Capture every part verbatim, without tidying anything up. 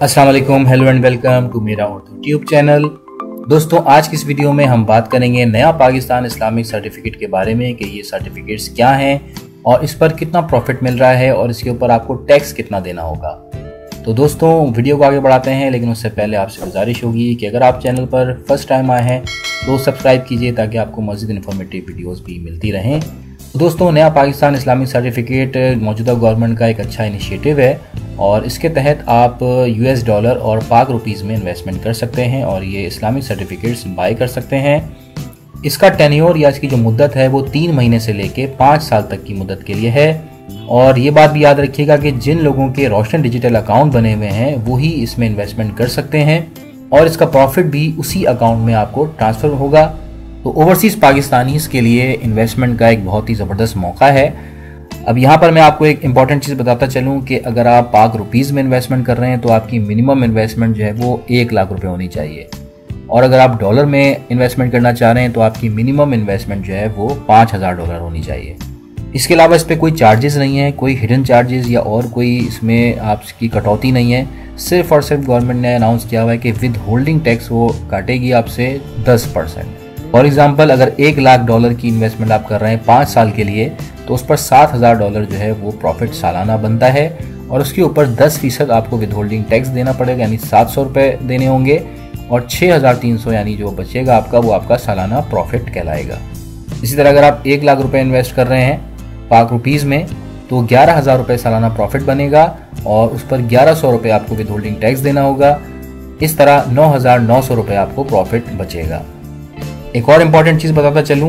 अस्सलाम वालेकुम, hello and welcome to मेरा उर्दू ट्यूब चैनल। दोस्तों, आज की इस वीडियो में हम बात करेंगे नया पाकिस्तान इस्लामिक सर्टिफिकेट के बारे में कि ये सर्टिफिकेट्स क्या हैं और इस पर कितना प्रॉफिट मिल रहा है और इसके ऊपर आपको टैक्स कितना देना होगा। तो दोस्तों, वीडियो को आगे बढ़ाते हैं, लेकिन उससे पहले आपसे गुजारिश होगी कि अगर आप चैनल पर फर्स्ट टाइम आए हैं तो सब्सक्राइब कीजिए ताकि आपको मज़ीद इन्फॉर्मेटिव वीडियोस भी मिलती रहें। दोस्तों, नया पाकिस्तान इस्लामिक सर्टिफिकेट मौजूदा गवर्नमेंट का एक अच्छा इनिशिएटिव है और इसके तहत आप यूएस डॉलर और पाक रुपीज़ में इन्वेस्टमेंट कर सकते हैं और ये इस्लामिक सर्टिफिकेट्स बाय कर सकते हैं। इसका टेन्योर या इसकी जो मुद्दत है वो तीन महीने से लेके पाँच साल तक की मुद्दत के लिए है। और ये बात भी याद रखिएगा कि जिन लोगों के रोशन डिजिटल अकाउंट बने हुए हैं वही इसमें इन्वेस्टमेंट कर सकते हैं और इसका प्रॉफिट भी उसी अकाउंट में आपको ट्रांसफ़र होगा। तो ओवरसीज़ पाकिस्तानीज़ के लिए इन्वेस्टमेंट का एक बहुत ही ज़बरदस्त मौका है। अब यहाँ पर मैं आपको एक इम्पॉर्टेंट चीज़ बताता चलूँ कि अगर आप पाक रुपीज़ में इन्वेस्टमेंट कर रहे हैं तो आपकी मिनिमम इन्वेस्टमेंट जो है वो एक लाख रुपए होनी चाहिए और अगर आप डॉलर में इन्वेस्टमेंट करना चाह रहे हैं तो आपकी मिनिमम इन्वेस्टमेंट जो है वो पाँच हज़ार डॉलर होनी चाहिए। इसके अलावा इस पर कोई चार्जेस नहीं है, कोई हिडन चार्जेस या और कोई इसमें आपकी कटौती नहीं है। सिर्फ और सिर्फ गवर्नमेंट ने अनाउंस किया हुआ है कि विद होल्डिंग टैक्स वो काटेगी आपसे दस परसेंट। फॉर एग्जाम्पल, अगर एक लाख डॉलर की इन्वेस्टमेंट आप कर रहे हैं पाँच साल के लिए तो उस पर सात हज़ार डॉलर जो है वो प्रॉफिट सालाना बनता है और उसके ऊपर दस फीसद आपको विद होल्डिंग टैक्स देना पड़ेगा, यानी सात सौ रुपये देने होंगे और छः हज़ार तीन सौ यानी जो बचेगा आपका वो आपका सालाना प्रॉफिट कहलाएगा। इसी तरह अगर आप एक लाख रुपए इन्वेस्ट कर रहे हैं पाक रुपीज़ में तो ग्यारह हज़ार रुपये सालाना प्रॉफिट बनेगा और उस पर ग्यारह सौ रुपये आपको विद होल्डिंग टैक्स देना होगा। इस तरह नौ हज़ार नौ सौ रुपये आपको प्रॉफिट बचेगा। एक और इम्पॉर्टेंट चीज़ बताता चलूँ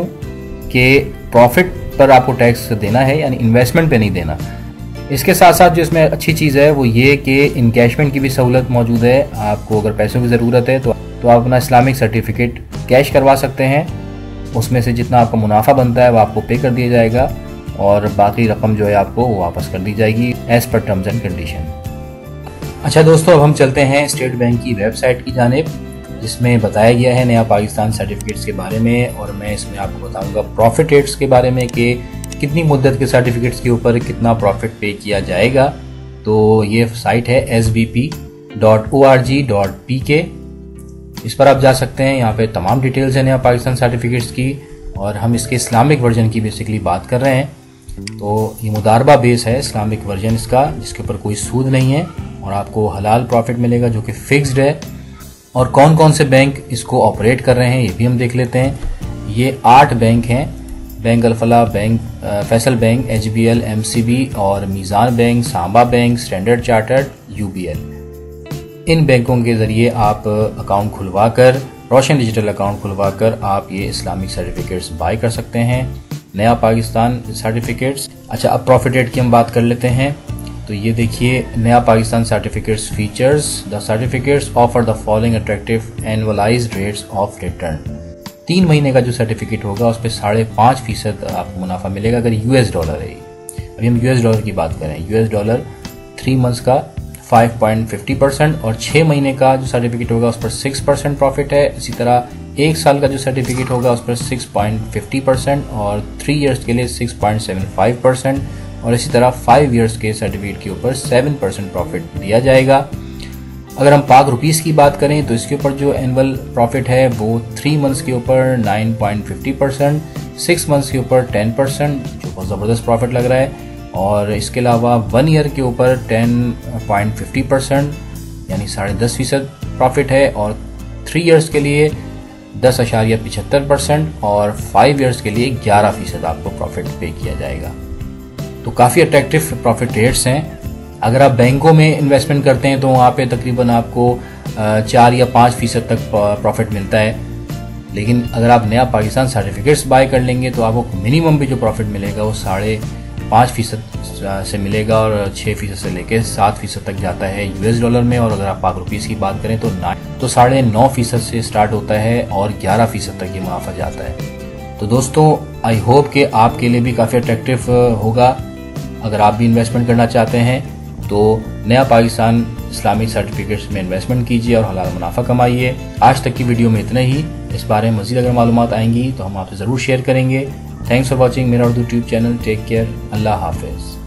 कि प्रॉफिट पर आपको टैक्स देना है, यानी इन्वेस्टमेंट पे नहीं देना। इसके साथ साथ जो इसमें अच्छी चीज़ है वो ये कि इनकैशमेंट की भी सहूलत मौजूद है। आपको अगर पैसों की ज़रूरत है तो तो आप अपना इस्लामिक सर्टिफिकेट कैश करवा सकते हैं, उसमें से जितना आपका मुनाफा बनता है वो आपको पे कर दिया जाएगा और बाकी रकम जो है आपको वो वापस कर दी जाएगी as per terms and condition. अच्छा दोस्तों, अब हम चलते हैं स्टेट बैंक की वेबसाइट की जानिब जिसमें बताया गया है नया पाकिस्तान सर्टिफिकेट्स के बारे में और मैं इसमें आपको बताऊंगा प्रॉफिट रेट्स के बारे में कि कितनी मुद्दत के सर्टिफिकेट्स के ऊपर कितना प्रॉफिट पे किया जाएगा। तो ये साइट है S B P dot O R G dot P K, इस पर आप जा सकते हैं। यहाँ पे तमाम डिटेल्स है नया पाकिस्तान सर्टिफिकेट्स की और हम इसके इस्लामिक वर्जन की बेसिकली बात कर रहे हैं। तो ये मुदारबा बेस है इस्लामिक वर्जन इसका, जिसके ऊपर कोई सूद नहीं है और आपको हलाल प्रॉफिट मिलेगा जो कि फिक्स्ड है। और कौन कौन से बैंक इसको ऑपरेट कर रहे हैं ये भी हम देख लेते हैं। ये आठ बैंक हैं, bank Alfalah bank, Faysal bank, H B L, M C B और Meezan bank, Samba bank, Standard Chartered, U B L. इन बैंकों के ज़रिए आप अकाउंट खुलवा कर, रोशन डिजिटल अकाउंट खुलवा कर आप ये इस्लामिक सर्टिफिकेट्स बाय कर सकते हैं, नया पाकिस्तान सर्टिफिकेट्स। अच्छा, अब प्रॉफिट रेट की हम बात कर लेते हैं। तो ये देखिए, Naya Pakistan certificates features the certificates offer the following attractive annualised rates of return. तीन महीने का जो सर्टिफिकेट होगा उस पर साढ़े पाँच फीसद आपको मुनाफा मिलेगा अगर यूएस डॉलर है। अभी हम यूएस डॉलर की बात करें, यूएस डॉलर थ्री मंथ्स का फाइव पॉइंट फिफ्टी परसेंट और छः महीने का जो सर्टिफिकेट होगा उस पर सिक्स परसेंट प्रॉफिट है। इसी तरह एक साल का जो सर्टिफिकेट होगा उस पर सिक्स पॉइंट फिफ्टी परसेंट और थ्री ईयर्स के लिए six point seven five percent और इसी तरह फाइव इयर्स के सर्टिफिकेट के ऊपर सेवन परसेंट प्रॉफिट दिया जाएगा। अगर हम पाक रुपीज़ की बात करें तो इसके ऊपर जो एनुअल प्रॉफिट है वो थ्री मंथ्स के ऊपर nine point fifty percent, six months के ऊपर टेन परसेंट जो बहुत ज़बरदस्त प्रॉफिट लग रहा है और इसके अलावा वन ईयर के ऊपर टेन पॉइंट फिफ्टी परसेंट यानी साढ़े दस फीसद प्रॉफिट है और थ्री ईयर्स के लिए दस अशारिया पिछहत्तर परसेंट और फाइव ईयर्स के लिए ग्यारह फीसद आपको प्रॉफिट पे किया जाएगा। तो काफ़ी अट्रैक्टिव प्रॉफिट रेट्स हैं। अगर आप बैंकों में इन्वेस्टमेंट करते हैं तो वहाँ पे तकरीबन आपको चार या पाँच फीसद तक प्रॉफिट मिलता है, लेकिन अगर आप नया पाकिस्तान सर्टिफिकेट्स बाय कर लेंगे तो आपको मिनिमम भी जो प्रॉफिट मिलेगा वो साढ़े पाँच फीसद से मिलेगा और छः फीसद से लेकर सात फीसद तक जाता है यूएस डॉलर में। और अगर आप पाक रुपीज़ की बात करें तो ना तो साढ़े नौ फीसद से स्टार्ट होता है और ग्यारह फीसद तक ये मुनाफा जाता है। तो दोस्तों, आई होप कि आपके लिए भी काफ़ी अट्रैक्टिव होगा। अगर आप भी इन्वेस्टमेंट करना चाहते हैं तो नया पाकिस्तान इस्लामिक सर्टिफिकेट्स में इन्वेस्टमेंट कीजिए और हलाल मुनाफा कमाइए। आज तक की वीडियो में इतना ही। इस बारे में मज़ीद अगर मालूमात आएंगी तो हम आपसे ज़रूर शेयर करेंगे। थैंक्स फॉर वॉचिंग मेरा Urdu tube channel. Take care, अल्लाह हाफिज़।